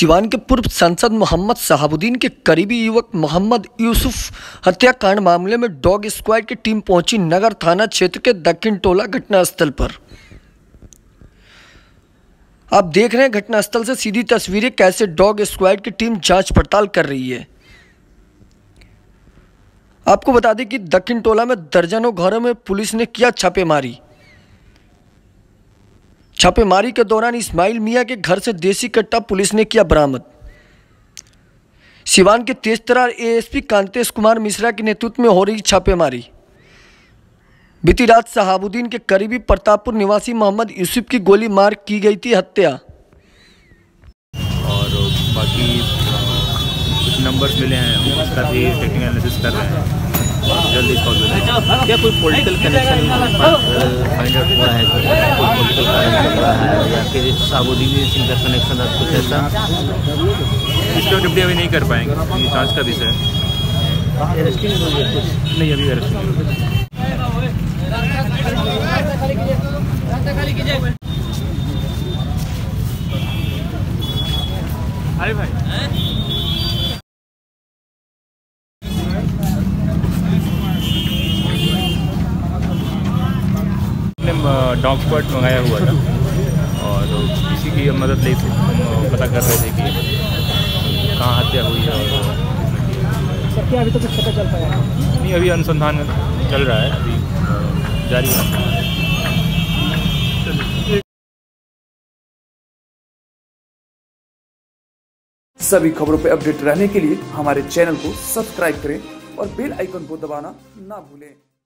सिवान के पूर्व सांसद मोहम्मद शहाबुद्दीन के करीबी युवक मोहम्मद यूसुफ हत्याकांड मामले में डॉग स्क्वाड की टीम पहुंची नगर थाना क्षेत्र के दक्षिण टोला घटनास्थल पर। आप देख रहे हैं घटनास्थल से सीधी तस्वीरें, कैसे डॉग स्क्वाड की टीम जांच पड़ताल कर रही है। आपको बता दें कि दक्षिण टोला में दर्जनों घरों में पुलिस ने किया छापेमारी। छापेमारी के दौरान इस्माइल मियां के घर से देसी कट्टा पुलिस ने किया बरामद। सिवान के तेजतर्रार एएसपी कांतेश कुमार मिश्रा के नेतृत्व में हो रही छापेमारी। बीती रात शहाबुद्दीन के करीबी प्रतापपुर निवासी मोहम्मद यूसुफ की गोली मार की गई थी हत्या। और बाकी कुछ नंबर्स मिले हैं, उसका भी टेक्निकल एनालिसिस कर रहे हैं, जल्दी इसका क्या कोई पॉलिटिकल कनेक्शन फाइंड आउट हुआ है, कोई पॉलिटिकल कनेक्शन हुआ है या फिर शहाबुद्दीन सिंह का कनेक्शन कुछ ऐसा? इसका डिप्टी अभी नहीं कर पाएंगे, जांच का विषय है। नहीं, अभी अरेस्ट नहीं। अरे भाई डॉग स्क्वाड मंगाया हुआ था और इसी की मदद ले हम पता कर रहे थे कि कहाँ हत्या हुई है। और क्या अभी तो कुछ पता चल पाया नहीं, अभी अनुसंधान चल रहा है, अभी जारी है। सभी खबरों पर अपडेट रहने के लिए हमारे चैनल को सब्सक्राइब करें और बेल आइकन को दबाना ना भूलें।